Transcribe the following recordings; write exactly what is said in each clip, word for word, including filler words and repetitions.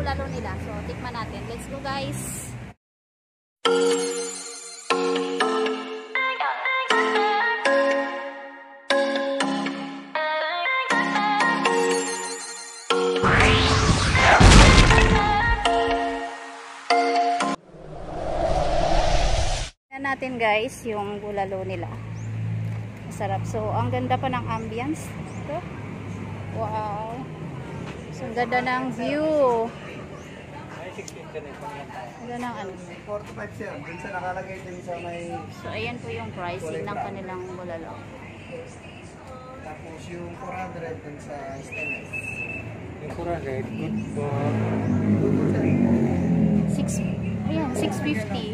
bulalo nila. So, tikman natin. Let's go, guys! Natin guys yung bulalo nila, masarap. So ang ganda pa ng ambience. So, wow, so ang ganda ng view. Ganda ng ano, forty-five sir, dun sa nakalagay din sa may. So ayan po yung pricing ng kanilang bulalo. Tapos yung four hundred dun sa stainless. Yung four hundred good for six, ayan, six fifty.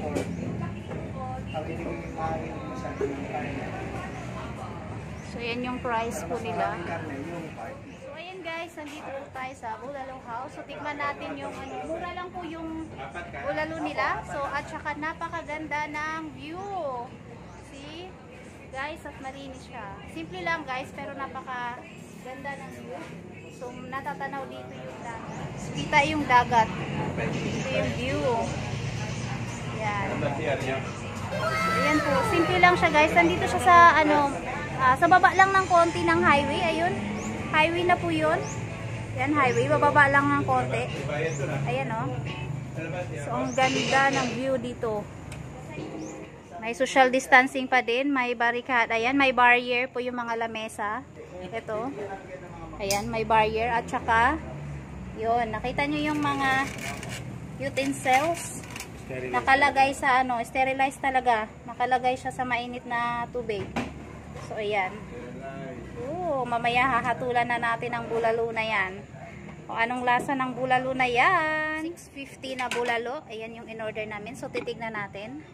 So, yan yung price po nila. So, ayan guys, nandito po tayo sa Bulalo House. So, tikman natin yung, ano, mura lang po yung bulalo nila. So, at saka napakaganda ng view. See? Guys, at malinis siya. Simple lang guys, pero napakaganda ng view. So, natatanaw dito yung dagat. Kita yung dagat. Ito yung view. Yan. Ayan po, simple lang siya guys. Nandito siya sa ano, uh, sa baba lang ng konti ng highway. Ayun, highway na po yun. Yan, highway, bababa lang ng konti. Ayan o. Oh. So ang ganda ng view dito. May social distancing pa din, may barricade. Ayan, may barrier po yung mga lamesa. Ito. Ayan, may barrier. At saka yun, nakita nyo yung mga utensils. Nakalagay sa ano, sterilized talaga. Nakalagay siya sa mainit na tubig. So ayan. Oo, mamaya hahatulan na natin ang bulalo na yan. O anong lasa ng bulalo na yan? six fifty na bulalo. Ayan yung in-order namin. So titignan natin.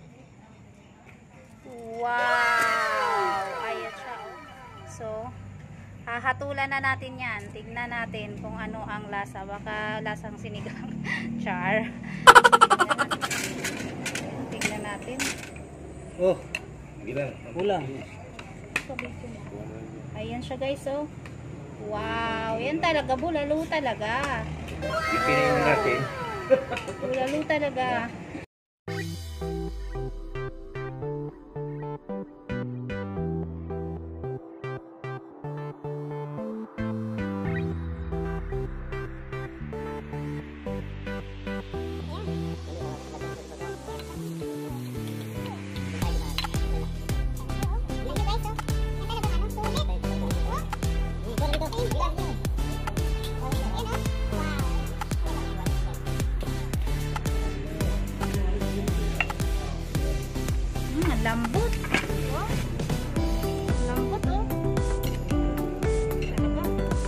Wow! Ayan siya. So hahatulan na natin yan. Tignan natin kung ano ang lasa. Baka lasang sinigang. Char. Tignan natin. Oh, ilan? Kulang. Ayan siya guys, oh. Wow, yan talaga, bulalo talaga. Ipinayin natin. Bulalo talaga. Lambot. Oh. Lambot oh. Talaga.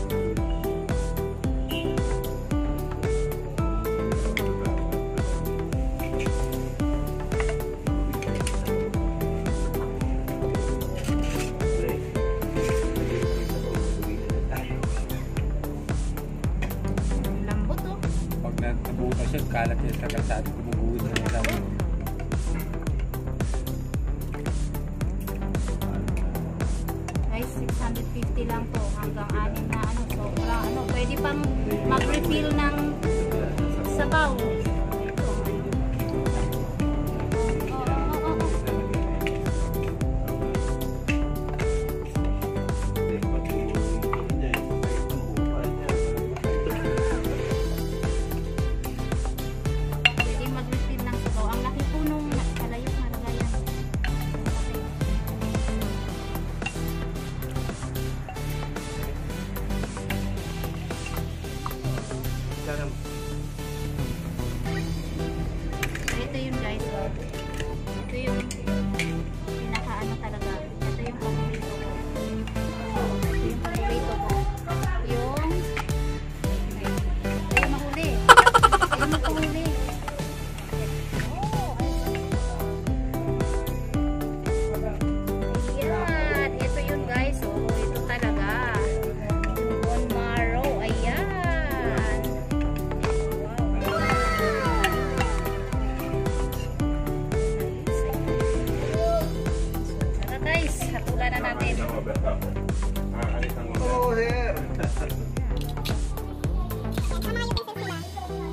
Lambot oh. Pag nabutas siya, kalat niya sa kalsada, gumuguhit na sa amin. six fifty lang po hanggang anim na ano, so wala ano, pwede pang mag-refill ng sabaw. Pwede mag-refill ng sabaw. Ang laki po nung kalayok na lagayan. Ito yung guys, oh. Ito yung pinaka ano talaga. Ito yung paborito ko. Ito yung paborito ko. Yung ay mahuli. Ay mahuli. Oh, ayan. Ito yun guys, oh. Ito talaga. Bone marrow. Ayan. Hatulan na natin. Oh, here.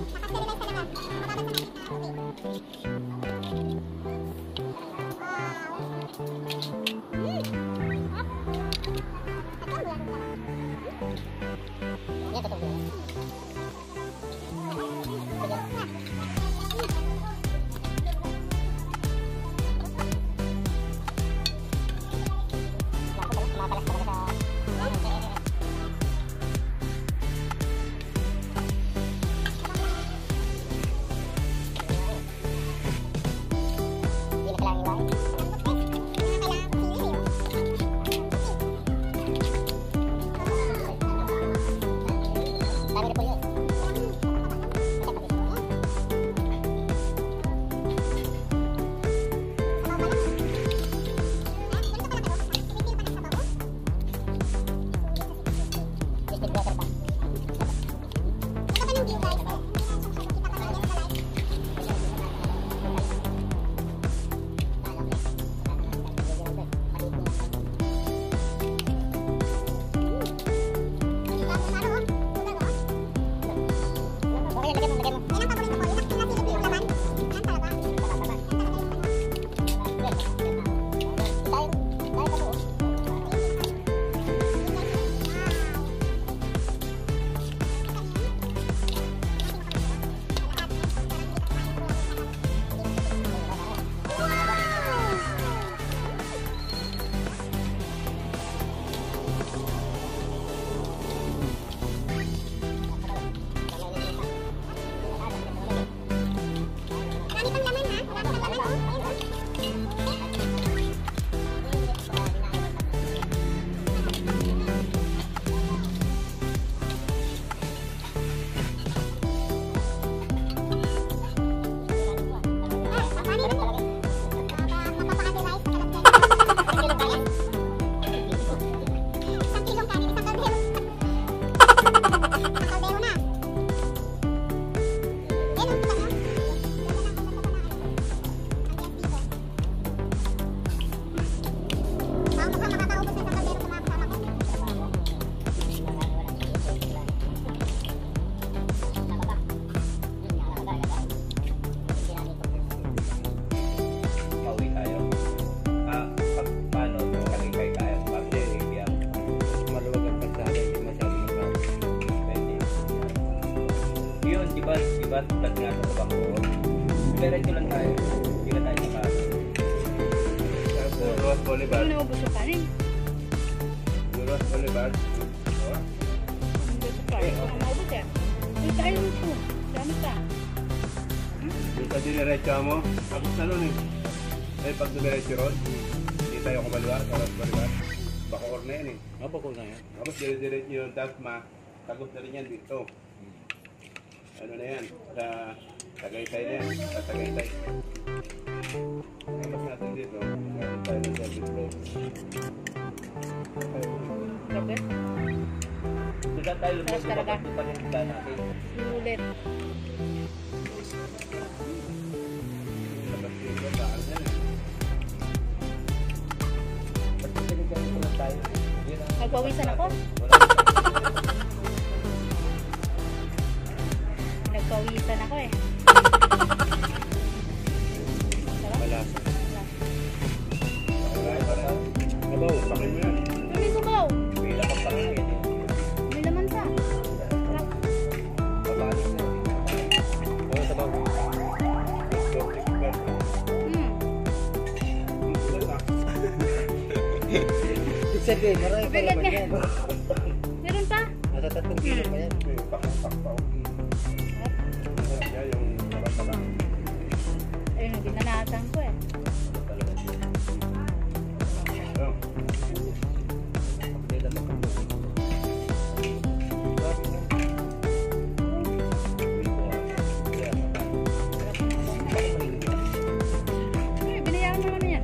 Diba, tulad nga sa bangko. Diretso lang tayo. Hindi na tayo naka... Ross Boulevard. Ano naubos yung kanin? Ross Boulevard. Oh. Hindi ko pa. Ano naubos eh? Ay, tayo mo. Dami ka. Dito diretso mo. Tapos na nun eh. Eh, pag diretso ron, hindi tayo kumaliwa sa Ross Boulevard. Bacoor na yan eh. Ah, Bacoor na yan. Tapos diretso yun. Tapos matagos na rin yan dito. Ano na yan? Sa Tagaytay na yan. Sa Tagaytay. Tapos natin dito. Meron tayo ng service road. Gabi? Sila tayo lumos Sarap talaga. sa pagpunta natin. Ulit. Labas dito, saan yan eh. Ba't pinagkano ko lang tayo? Nagpawisan ako? Nagpawisan ako eh. Sarap? Malasa. Nabaw, pakin mo yan. May subaw. Pila ka pa rin yan eh. May laman sa. Sarap. Babalik na. Oo, sabaw. Hmm. Sabihin, marami pa Bigat naman nga. yan. Meron pa? Nasa tatlong kilo pa yan. Pakpak-pakpak. Yan yung sarap-sarap. Ayun, yung binanatan ko eh. Ayun. Ay, binayaran mo naman yan.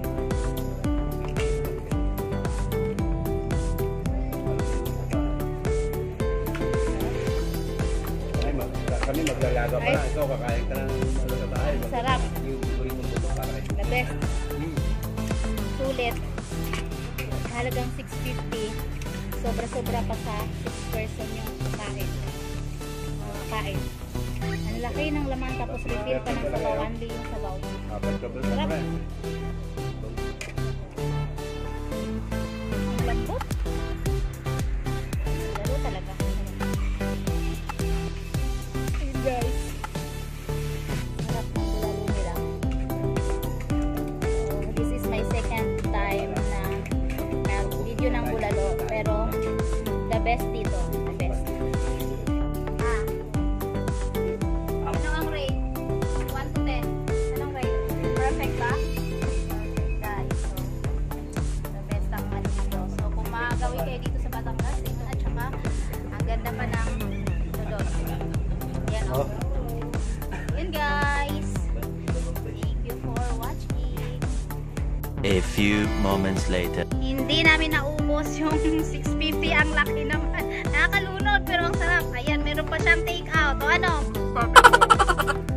Ay, mag- kami maglalaga pa Ay. na. Ikaw, kakain ka ng ano sa bahay. Sarap. Yung burin mong buto para rin. The best. Hmm. Sulit. Halagang six fifty. Sobra-sobra pa sa six person yung kain. Uh, kain. Ang laki ng laman tapos refill pa ng sabaw. Only yung sabaw. Apat ka ba sa Sarap. pre? Ang lambot. Laro talaga. Ayun guys. Sarap ng bulalo nila. So, this is my second time na nag-video ng bulalo. Pero the best dito. The best. Ah. Ano ang rate? one to ten. Anong rate? Perfect ba? Perfect guys. So, the best ang ano dito. So, kung makagawin kayo dito sa Batangas, tingnan at saka ang ganda pa ng dodot. Yan o. Oh. Yan guys. Thank you for watching. A few moments later. Hindi namin naubos yung six fifty. Ang laki naman. Nakakalunod pero ang sarap. Ayan, meron pa siyang take out. O ano?